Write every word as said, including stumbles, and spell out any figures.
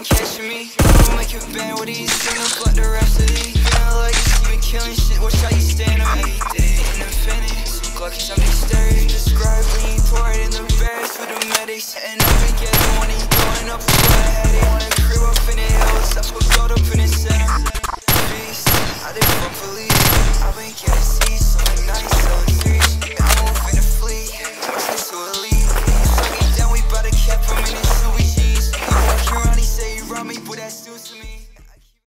ain't catching me. I'ma make it bad with these, gonna blunt the rhapsody. Feeling like it's even killing shit, watch how you stand on every day. In the finish, Glock is something stirred. Describe when you pour it in the